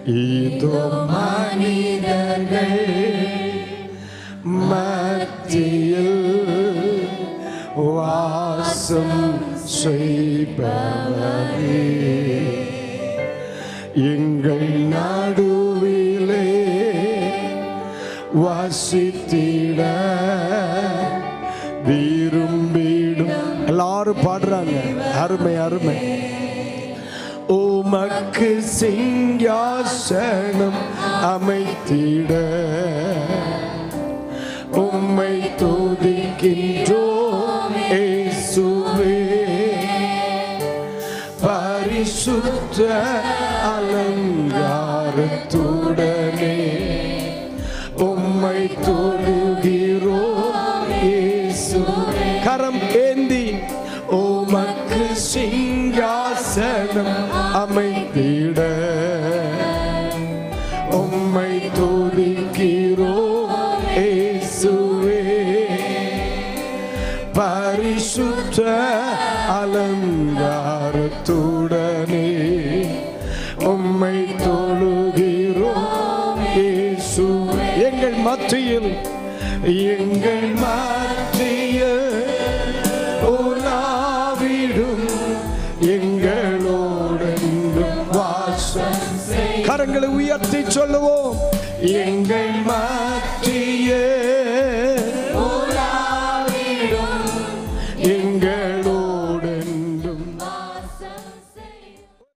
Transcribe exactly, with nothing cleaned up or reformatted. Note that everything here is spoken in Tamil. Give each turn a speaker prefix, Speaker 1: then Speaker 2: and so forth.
Speaker 1: இதோ மனிதர்கள் மத்தியில் வாசம் செய்பவரே, எங்கள் நடுவிலே வாசித்திட விரும்பிடும். எல்லாரும் பாடுறாங்க, அருமை அருமை. உமக்கு சிங்காசனம் அமைத்திட உம்மை துதிக்கின்றோம் இயேசுவே. பரிசுத்த அலங்காரத்துடனே உம்மை தொழுகிறோம் இயேசுவே. கரம் ஏந்தி உமக்கு சிங்காசனம் அமைத்திட உம்மை துதிக்கிறோம் இயேசுவே. பரிசுத்த அலங்காரத்துடனே உம்மை தொழுகிறோம் இயேசுவே. எங்கள் மத்தியில் எங்கள் மத்தியில் உலாவிடும் எங்களோடு வாசம். கரங்களை உயர்த்தி சொல்லுவோம். எங்கள்